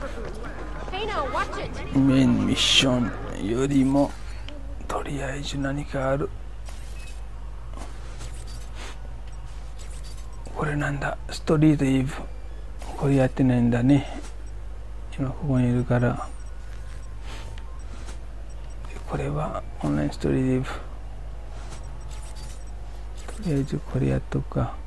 メインミッションよりもとりあえず何かある。これなんだ、ストリートイブ。これやってないんだね。今ここにいるから。これはオンラインストリートイブ。とりあえずこれやっとくか。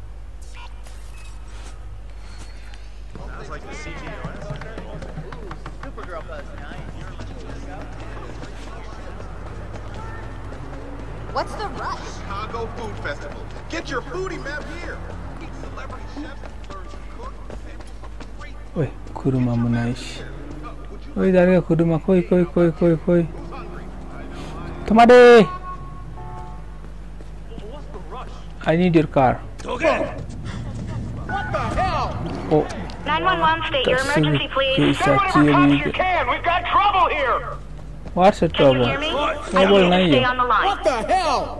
What's the rush? Chicago Food Festival. Get your foodie map here. Celebrity chefs learn to cook. おい、車もないし。おい、誰が車、来い来い来い来い来い。止まれー。I need your car. What the hell? お、 911, state your emergency, please. 警察呼びに行く。 can. We've got trouble here. What's the Can you trouble? hear me? I Trouble need な you い to stay よ。 on the line. What the hell?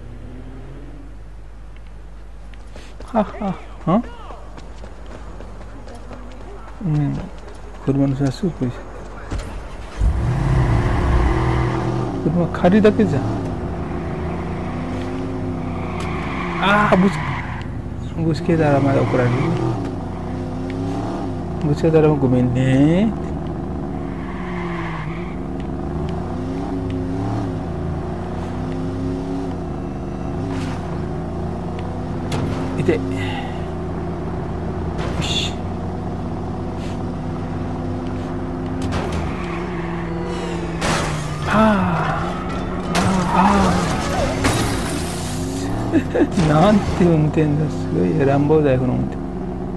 ははは。うん。車の人はすごくいい。車借りだけじゃん。ああ、ぶつけたらまだ怒られる。ぶつけたらごめんね。いて。よし。なんて運転だ、すごい乱暴だよこの運転。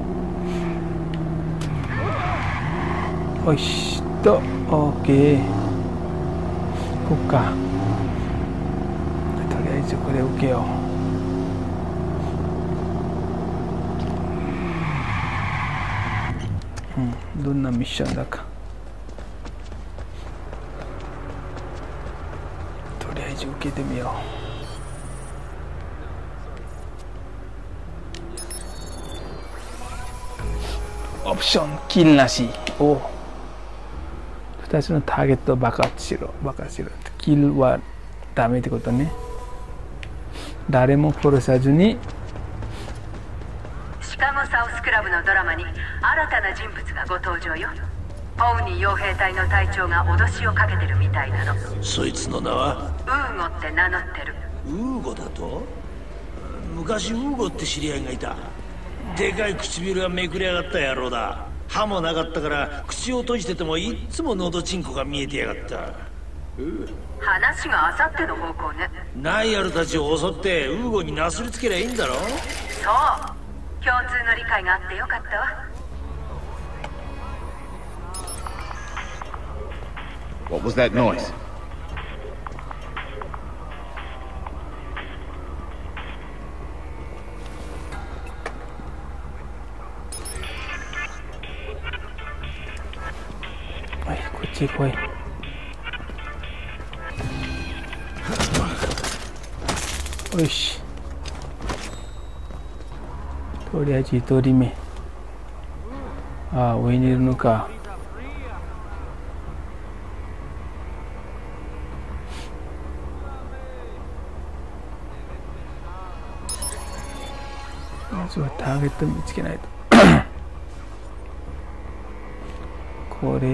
おいしっと、オーケー。こっか。とりあえずこれ受けよう。うん、どんなミッションだか。とりあえず受けてみよう。オプションキルなし。おお。2つのターゲットを爆発しろ。爆発しろ。キルはダメってことね。誰も殺さずに。 シカゴサウスクラブのドラマに新たな人物がご登場よ。ポウニー傭兵隊の隊長が脅しをかけてるみたいなの。 そいつの名はウーゴって名乗ってる。 ウーゴだと？昔ウーゴって知り合いがいた。でかい唇がめくれ上がった野郎だ。歯もなかったから口を閉じててもいっつも喉チンコが見えてやがった。 話があさっての方向ね。 ナイアルたちを襲ってウーゴになすりつけりゃいいんだろ。 そう、共通の理解があってよかったわ。 What was that noise? Ay, coche, güey. Uy. とりあえず1人目。ああ、上にいるのか。まずはターゲット見つけないと。これ。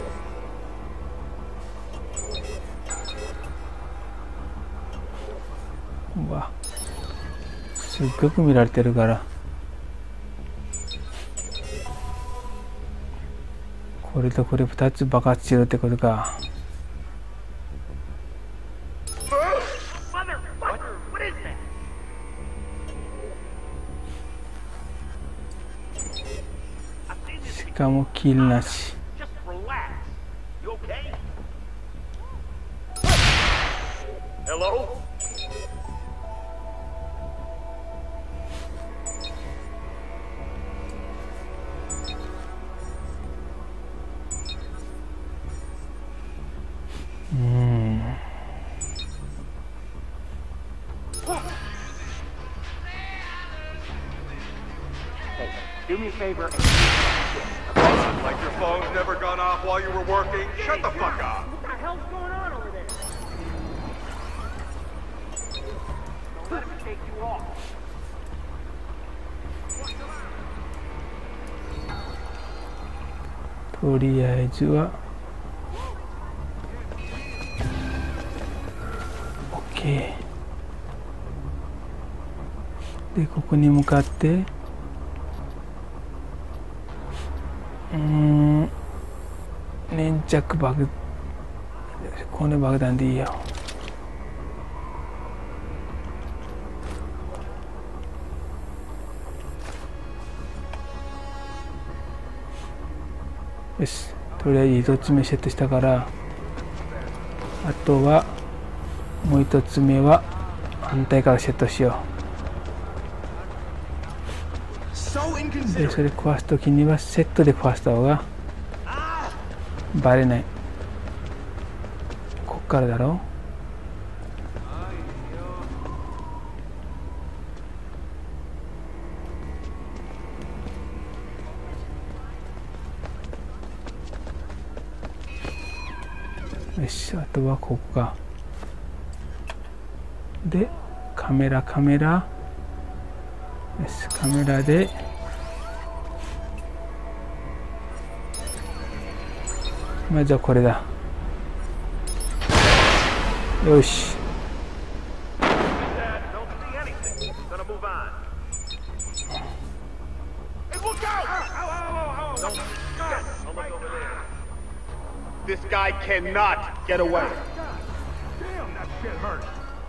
うわ。すっごく見られてるから。これとこれ2つ爆発しろってことか。しかもキルなし。 Do me a favor and like your phone. off while you were working. Shut the fuck up. What the hell's going on over there? Don't let him take you off. とりあえずは OK でここに向かって粘着爆この爆弾でいいよ。よし、とりあえず1つ目セットしたから、あとはもう1つ目は反対からセットしよう。でそれ壊すときにはセットで壊した方がバレない。こっからだろう。よし、あとはここか。でカメラよし、カメラでまあじゃあこれだ。よし。 This guy cannot get away. Damn, that shit hurt.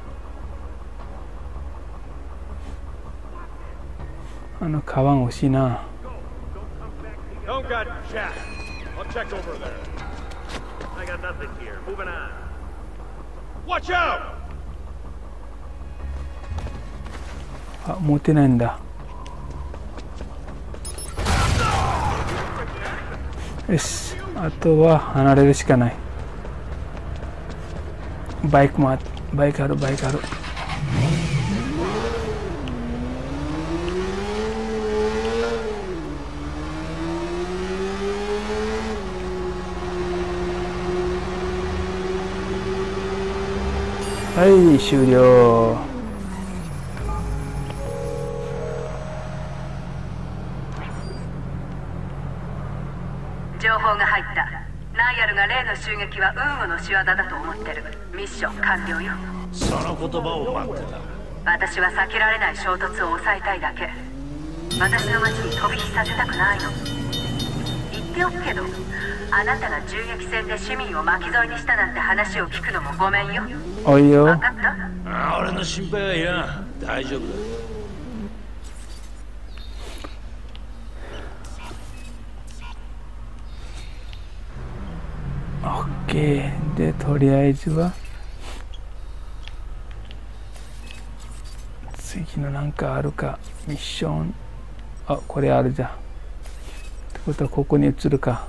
あのカバン欲しいな。 Don't got chat. I'll check over there. I got nothing here. Moving on. Watch out! あ、持ってないんだ。よし、あとは離れるしかない。バイクある。はい、終了。 情報が入った。ナイアルが例の襲撃は運護の仕業だと思ってる。ミッション完了よ。 その言葉を待ってた。 私は避けられない衝突を抑えたいだけ。私の町に飛び火させたくないの。言っておくけど、あなたが銃撃戦で市民を巻き添えにしたなんて話を聞くのもごめんよ。 おいよ。 分かった？ 俺の心配はいらん。大丈夫だ。 オッケー。でとりあえずは次のなんかあるか。ミッション、あ、これあるじゃん。ってことはここに移るか。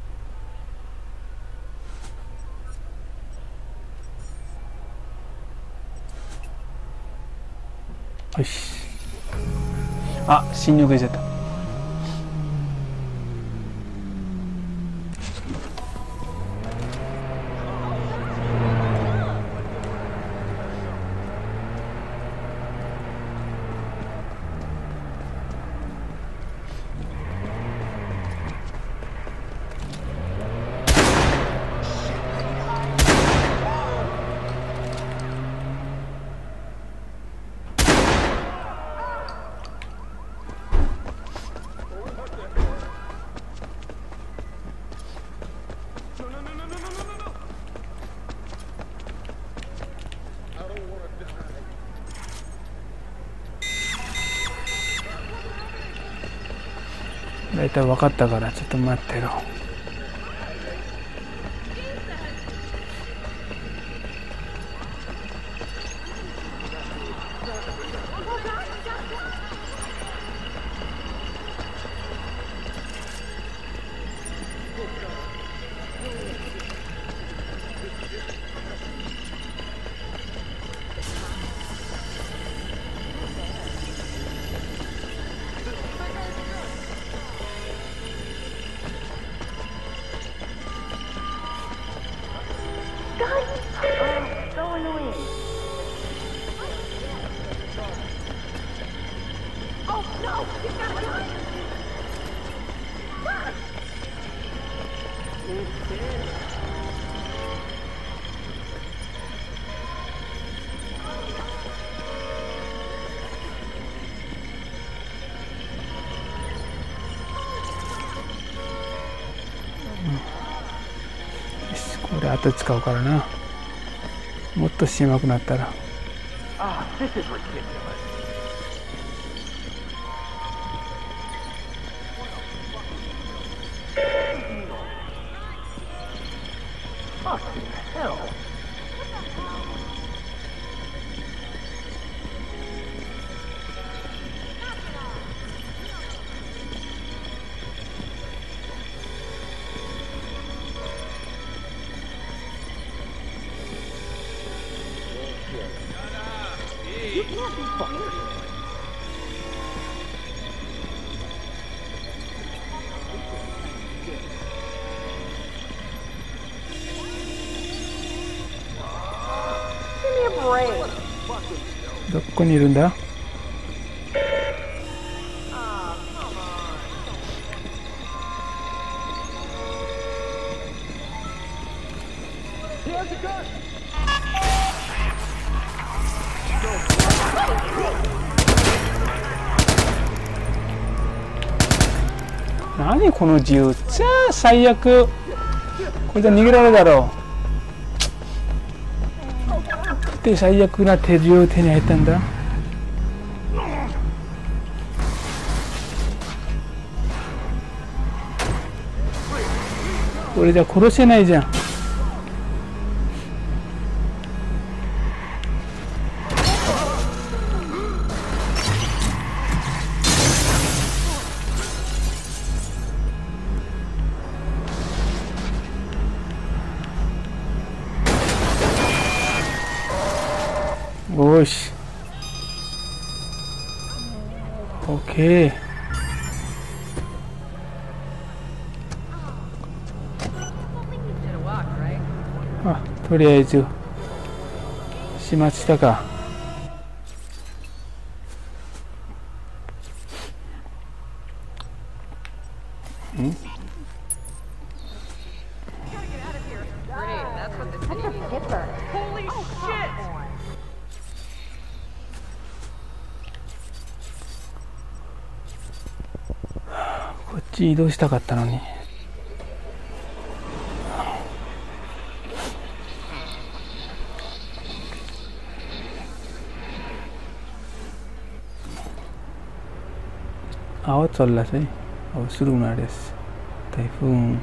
よし。あ、侵入が出ちゃった。大体分かったからちょっと待ってろ。 よし、これ後使うからな。もっと狭くなったら。どこにいるんだ？何この銃、最悪。これじゃ逃げられるだろう。で最悪な手銃手に入ったんだ。これじゃ殺せないじゃん。よし、OK。あ、とりあえず始末したか。ん？こっち移動したかったのに。Awas Allah sih, awas suruh nares, typhoon.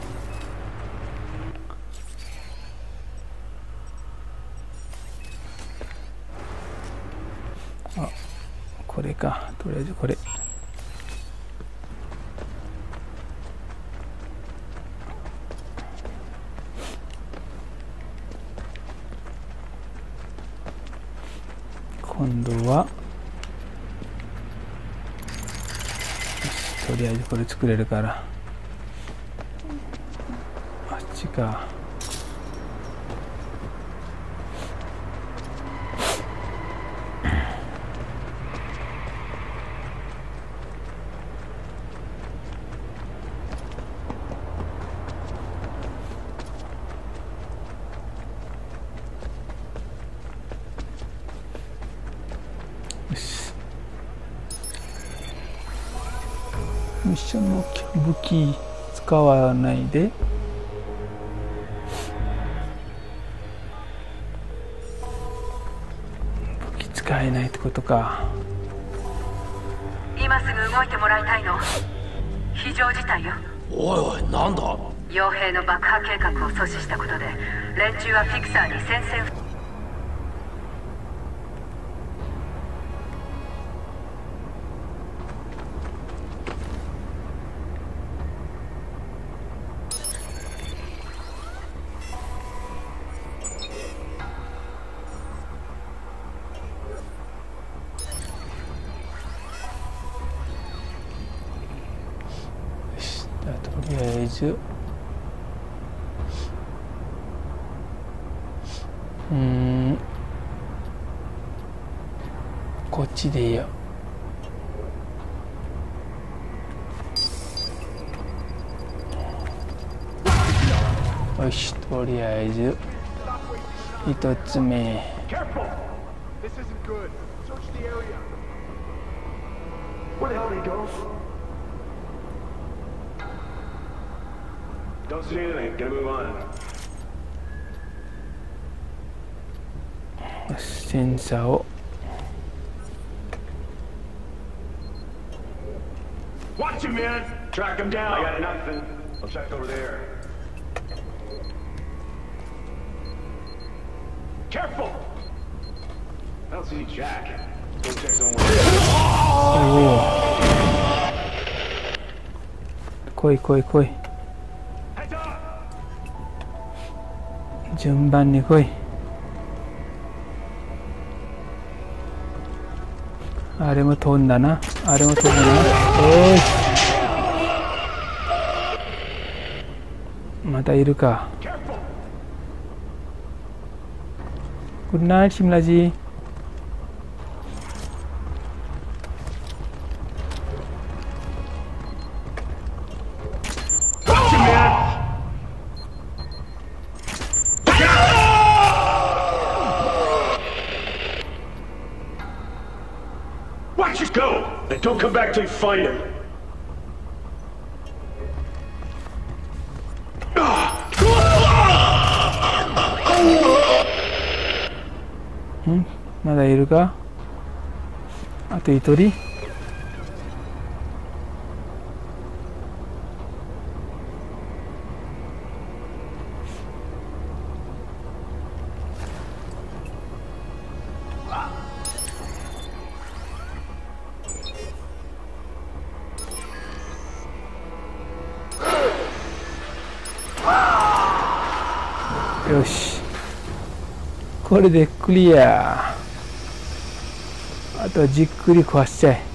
あ、これか、とりあえずこれ。今度は。とりあえずこれ作れるから、あっちか。よし、ミッションの武器使わないで。武器使えないってことか。 今すぐ動いてもらいたいの。非常事態よ。 おいおい、なんだ？ 傭兵の爆破計画を阻止したことで連中はフィクサーに宣戦。 とりあえずこっちでいいよ。よし、とりあえず一つ目。 This isn't good. Search the area. Where the hell did he go? Don't see anything. Gotta move on. よし、センサーを Watch him, man! Track him down! I got nothing. I'll check over there. Careful! I don't see Jack. Go check somewhere. 来い来い来い。 Heads up! 順番に来い。あれも飛んだな。あれも飛んだな。おい。またいるか。Good night, Shimlaji. Watch him, man! Watch it go! And don't come back till you find him. まだいるか。あと一人。よし、これでクリア。あとはじっくり壊しちゃえ。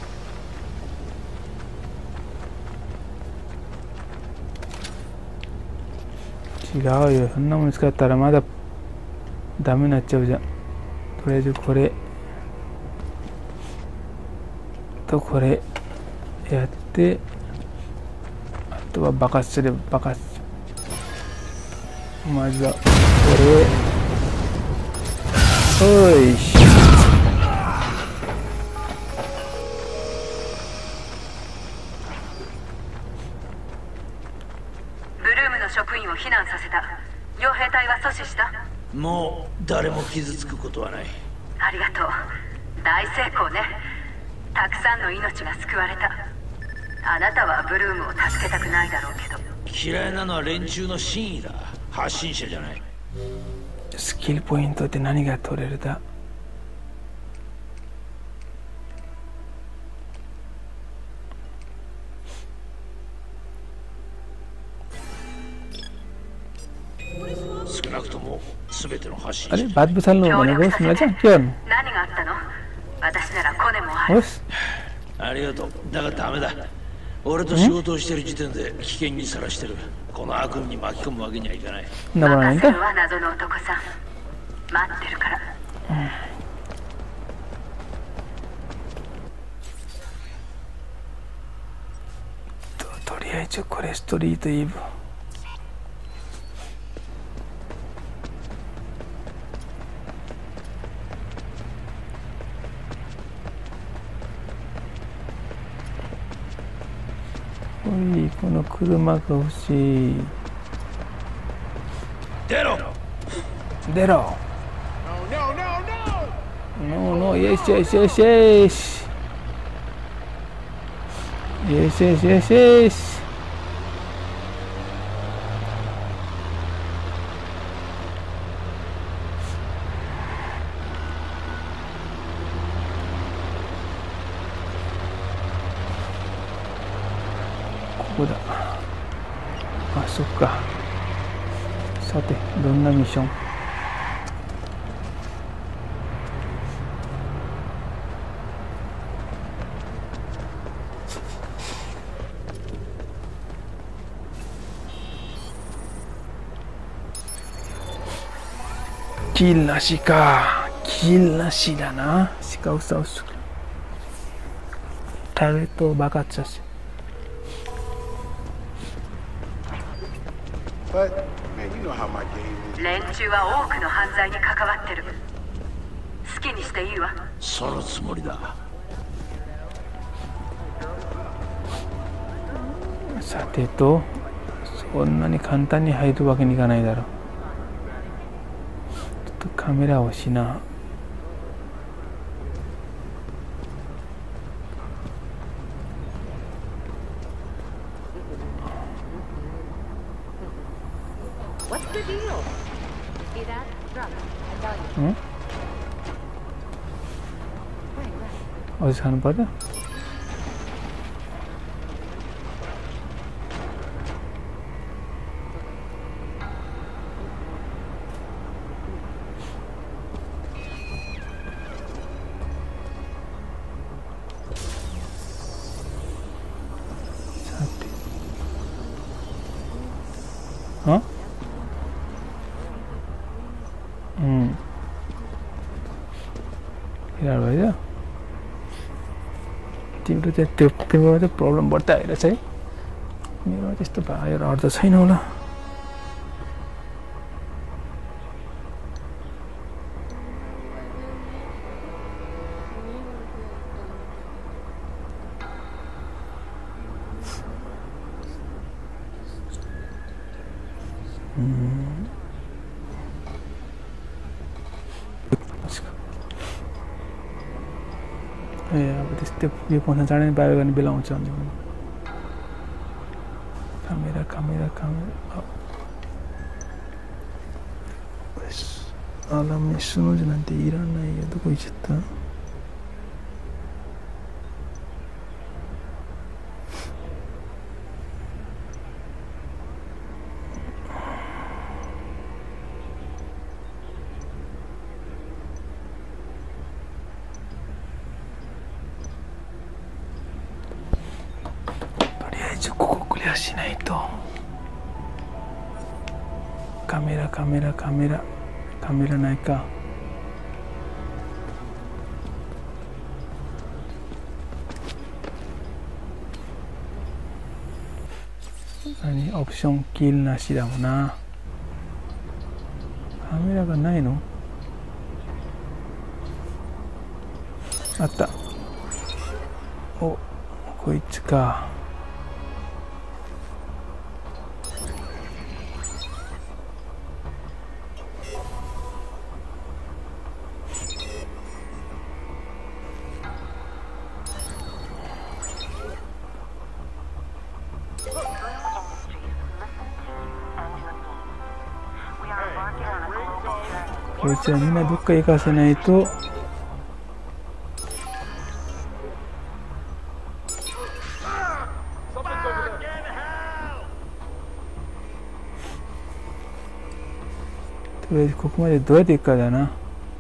違うよ、そんなもの使ったらまだダメになっちゃうじゃん。とりあえずこれとこれやって、あとは爆発すれば爆発。まずはこれ、おいし。 ブルームの職員を避難させた。傭兵隊は阻止した？ もう誰も傷つくことはない。 ありがとう。大成功ね。たくさんの命が救われた。あなたはブルームを助けたくないだろうけど。 嫌いなのは連中の真意だ。発信者じゃない。 スキルポイントって何が取れるだ。 少なくとも全ての発信 अरे 者。 बात बसाल लो मैंने बोस मिला जा क्यों 何があったの？私ならコネもある。 बोस ありがとう。だがダメだ。俺と仕事をしてる時点で危険にさらしてる。この悪夢に巻き込むわけにはいかない。 ना बनाने 任せ का るわ、謎の男さん。待ってるから。 とりあえずこれストリートイブ。おい、この車が欲しい。 出ろ。 出ろ。No, no, yes, yes, yes, yes. Yes, yes, yes, yes. ここだ。あ、そっか。さて、どんなミッション？キルなしか。キルなしだな。鹿を倒す。ターゲットを爆発させ。 But, man, you know how my game is. 連中は多くの犯罪に関わってる。好きにしていいわ。 そのつもりだ。 さてと、 こんなに簡単に入るわけにいかないだろう。ちょっとカメラ欲しいな。어디서 하는 거야? 어? इधर भइयो तिम्रो चाहिँ तिम्रो चाहिँ प्रब्लम बढ्दै आइरहेछ है। मेरो त्यस्तो भयो र अर्थ छैन होला। अब त्यस्तै यो पस्न चाँडै बाहिर गर्ने बेला आउँछ अनि कामेरा कामेरा कामेरा alla nessuno durante Iran io dopo in cittàしないとカメラないか。何オプションキルなしだもんな。カメラがないの？あった。お、こいつか。こいつはみんなどっか行かせないと。とりあえずここまでどうやって行くかだな。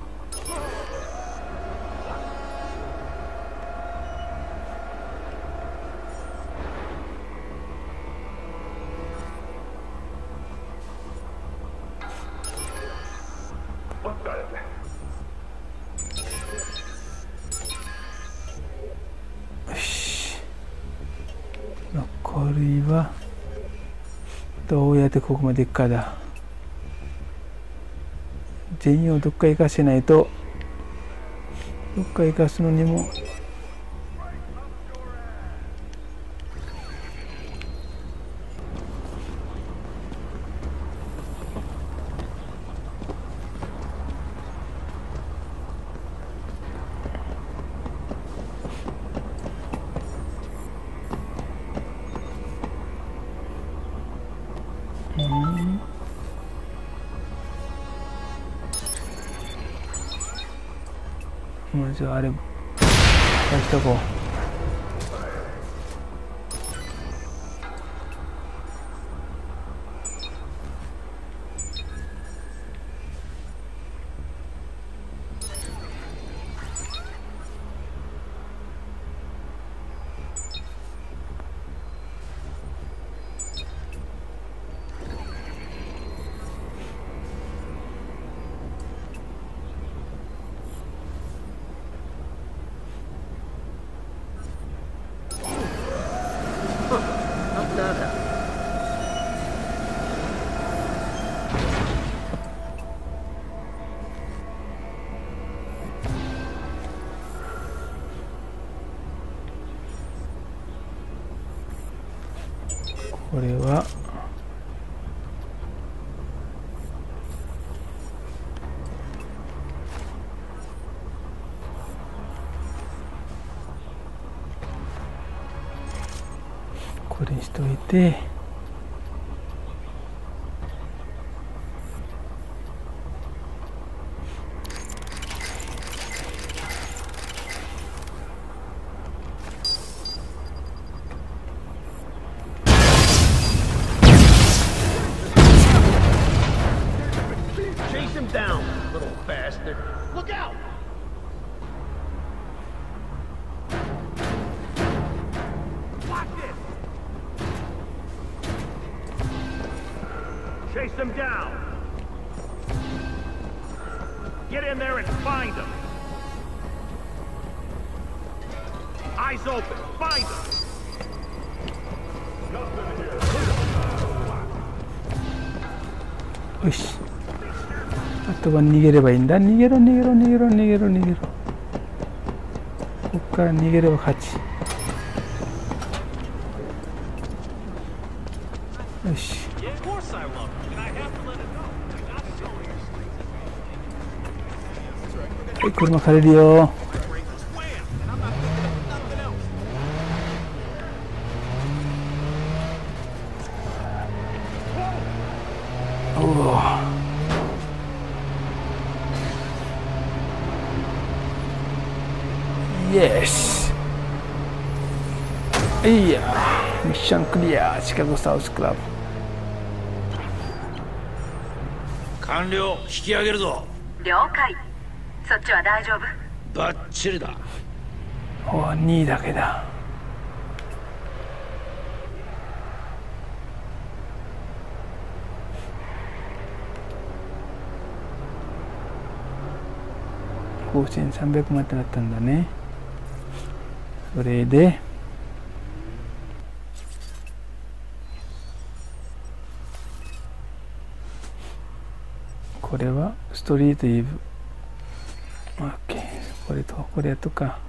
残りはどうやってここまで行くかだ。全員をどっか行かせないと、どっか行かすのにもまずあれ出しとこう。これはといて、 Chase him down, little bastard. Look out! Watch it! Chase them down. Get in there and find them. Eyes open. Find them. よし、あとは逃げればいいんだ。逃げろ逃げろ逃げろ逃げろ逃げろ。ここから逃げれば勝ち。よし、はい、車借りるよ。イエス。いや、ミッションクリア。シカゴサウスクラブ完了。引き上げるぞ。 了解。そっちは大丈夫？ バッチリだ。 お、2位だけだ。5300までだったんだね。それでこれはストリートイブ。 OK、 これとこれとか。